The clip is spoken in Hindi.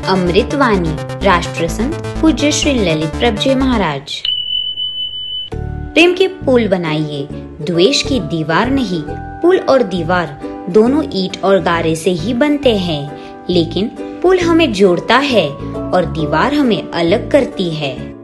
अमृतवाणी राष्ट्र संत पूज्य श्री ललित प्रभ जी महाराज। प्रेम के पुल बनाइए, द्वेष की दीवार नहीं। पुल और दीवार दोनों ईंट और गारे से ही बनते हैं, लेकिन पुल हमें जोड़ता है और दीवार हमें अलग करती है।